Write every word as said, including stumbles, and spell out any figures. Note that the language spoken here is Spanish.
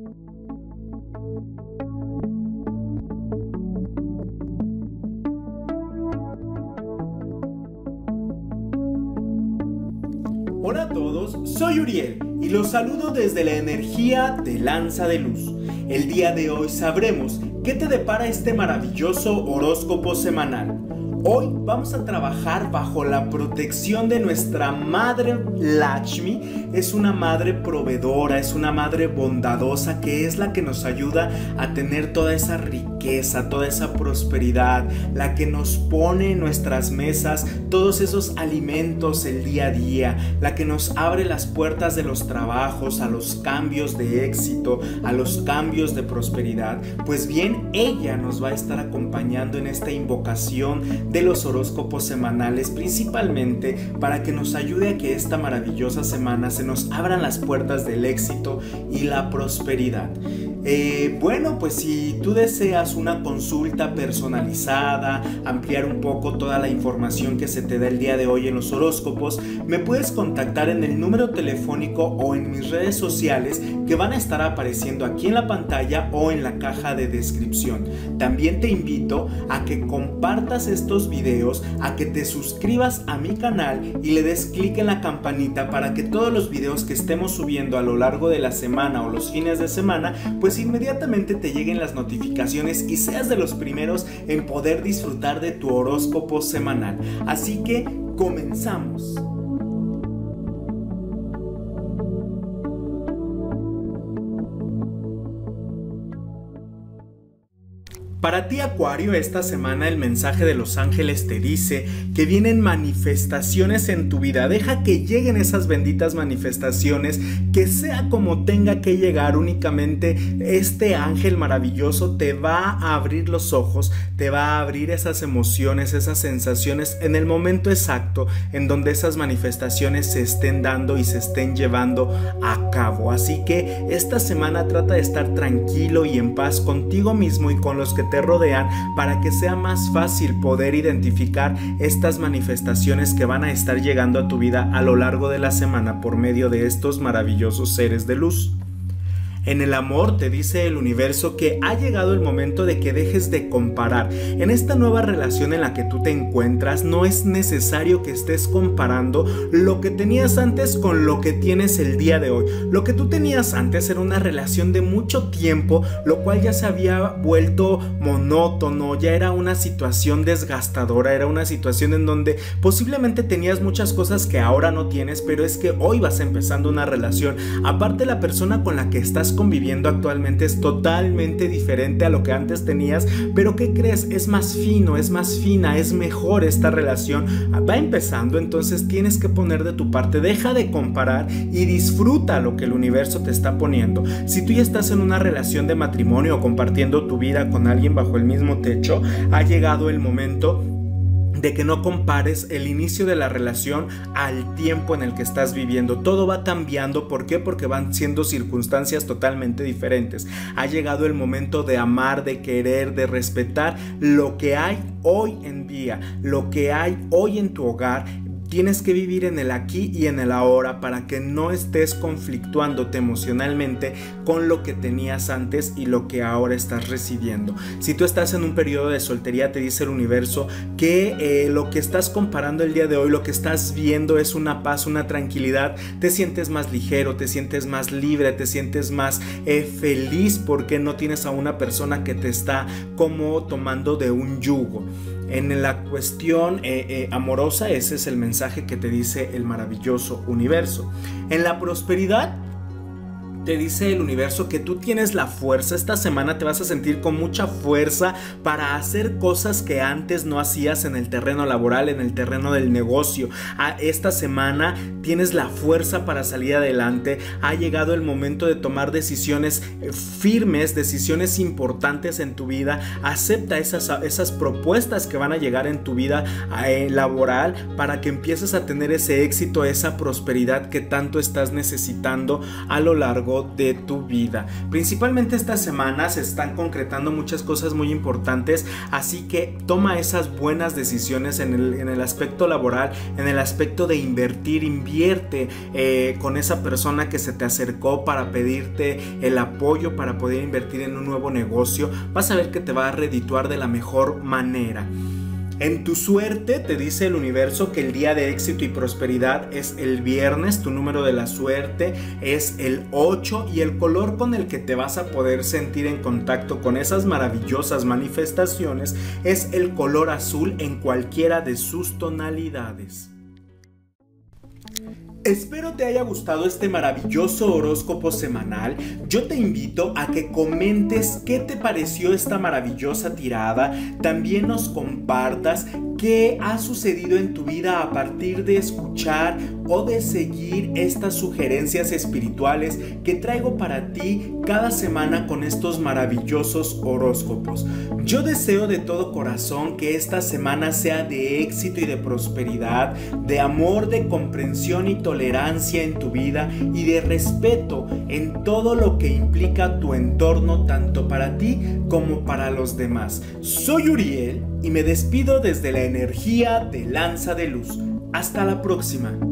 Hola a todos, soy Uriel y los saludo desde la energía de Lanza de Luz. El día de hoy sabremos qué te depara este maravilloso horóscopo semanal. Hoy vamos a trabajar bajo la protección de nuestra madre Lakshmi. Es una madre proveedora, es una madre bondadosa que es la que nos ayuda a tener toda esa riqueza, toda esa prosperidad, la que nos pone en nuestras mesas todos esos alimentos el día a día, la que nos abre las puertas de los trabajos, a los cambios de éxito, a los cambios de prosperidad. Pues bien, ella nos va a estar acompañando en esta invocación de los horóscopos semanales, principalmente para que nos ayude a que esta maravillosa semana se nos abran las puertas del éxito y la prosperidad. Eh, bueno, pues si tú deseas una consulta personalizada, ampliar un poco toda la información que se te da el día de hoy en los horóscopos, me puedes contactar en el número telefónico o en mis redes sociales que van a estar apareciendo aquí en la pantalla o en la caja de descripción. También te invito a que compartas estos videos, a que te suscribas a mi canal y le des clic en la campanita para que todos los videos que estemos subiendo a lo largo de la semana o los fines de semana, pues inmediatamente te lleguen las notificaciones y seas de los primeros en poder disfrutar de tu horóscopo semanal. Así que comenzamos. Para ti, Acuario, esta semana el mensaje de los ángeles te dice que vienen manifestaciones en tu vida. Deja que lleguen esas benditas manifestaciones, que sea como tenga que llegar. Únicamente este ángel maravilloso te va a abrir los ojos, te va a abrir esas emociones, esas sensaciones en el momento exacto en donde esas manifestaciones se estén dando y se estén llevando a cabo. Así que esta semana trata de estar tranquilo y en paz contigo mismo y con los que te rodean, para que sea más fácil poder identificar estas manifestaciones que van a estar llegando a tu vida a lo largo de la semana por medio de estos maravillosos seres de luz. En el amor te dice el universo que ha llegado el momento de que dejes de comparar. En esta nueva relación en la que tú te encuentras, no es necesario que estés comparando lo que tenías antes con lo que tienes el día de hoy. Lo que tú tenías antes era una relación de mucho tiempo, lo cual ya se había vuelto monótono, ya era una situación desgastadora, era una situación en donde posiblemente tenías muchas cosas que ahora no tienes, pero es que hoy vas empezando una relación. Aparte, la persona con la que estás conviviendo actualmente es totalmente diferente a lo que antes tenías, pero ¿qué crees? Es más fino, es más fina, es mejor esta relación, va empezando, entonces tienes que poner de tu parte, deja de comparar y disfruta lo que el universo te está poniendo. Si tú ya estás en una relación de matrimonio o compartiendo tu vida con alguien bajo el mismo techo, ha llegado el momento de que no compares el inicio de la relación al tiempo en el que estás viviendo. Todo va cambiando. ¿Por qué? Porque van siendo circunstancias totalmente diferentes. Ha llegado el momento de amar, de querer, de respetar lo que hay hoy en día, lo que hay hoy en tu hogar. Tienes que vivir en el aquí y en el ahora para que no estés conflictuándote emocionalmente con lo que tenías antes y lo que ahora estás recibiendo. Si tú estás en un periodo de soltería, te dice el universo que eh, lo que estás comparando el día de hoy, lo que estás viendo es una paz, una tranquilidad. Te sientes más ligero, te sientes más libre, te sientes más eh, feliz porque no tienes a una persona que te está como tomando de un yugo. En la cuestión eh, eh, amorosa, ese es el mensaje que te dice el maravilloso universo. En la prosperidad, te dice el universo que tú tienes la fuerza. Esta semana te vas a sentir con mucha fuerza para hacer cosas que antes no hacías en el terreno laboral, en el terreno del negocio. Esta semana tienes la fuerza para salir adelante. Ha llegado el momento de tomar decisiones firmes, decisiones importantes en tu vida. Acepta esas, esas propuestas que van a llegar en tu vida eh, laboral para que empieces a tener ese éxito, esa prosperidad que tanto estás necesitando a lo largo largo de tu vida. Principalmente esta semana se están concretando muchas cosas muy importantes, así que toma esas buenas decisiones en el, en el aspecto laboral, en el aspecto de invertir, invierte eh, con esa persona que se te acercó para pedirte el apoyo para poder invertir en un nuevo negocio. Vas a ver que te va a redituar de la mejor manera. En tu suerte te dice el universo que el día de éxito y prosperidad es el viernes, tu número de la suerte es el ocho y el color con el que te vas a poder sentir en contacto con esas maravillosas manifestaciones es el color azul en cualquiera de sus tonalidades. Espero te haya gustado este maravilloso horóscopo semanal. Yo te invito a que comentes qué te pareció esta maravillosa tirada. También nos compartas qué ha sucedido en tu vida a partir de escuchar o de seguir estas sugerencias espirituales que traigo para ti cada semana con estos maravillosos horóscopos. Yo deseo de todo corazón que esta semana sea de éxito y de prosperidad, de amor, de comprensión y tolerancia en tu vida y de respeto en todo lo que implica tu entorno, tanto para ti como para los demás. Soy Uriel y me despido desde la energía de Lanza de Luz. Hasta la próxima.